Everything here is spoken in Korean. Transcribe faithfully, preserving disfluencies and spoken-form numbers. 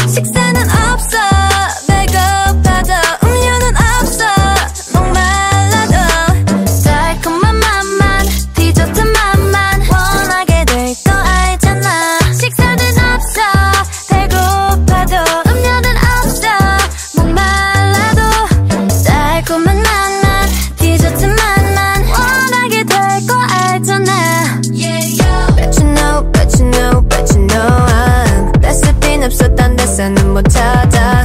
식사는 없어 배고파도 음료는 없어 목말라도 달콤한 맛만 디저트 맛만 원하게 될 거 알잖아. 식사는 없어 배고파도 음료는 없어 목말라도 달콤한 맛만 디저트 맛만 원하게 될 거 알잖아. Bet you know, bet you know, bet you know I'm 레시피는 없어 딴 데서는 못 찾아.